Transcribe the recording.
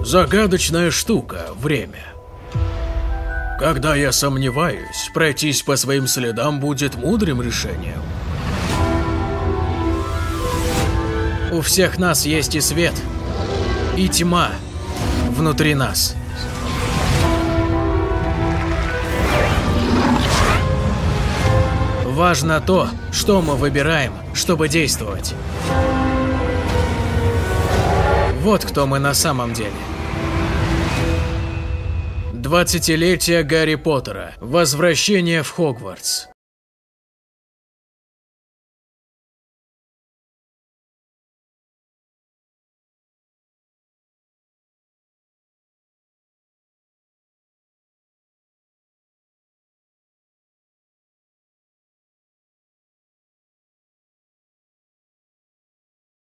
Загадочная штука – время. Когда я сомневаюсь, пройтись по своим следам будет мудрым решением. У всех нас есть и свет, и тьма внутри нас. Важно то, что мы выбираем, чтобы действовать. Вот кто мы на самом деле. 20-летие Гарри Поттера. Возвращение в Хогвартс.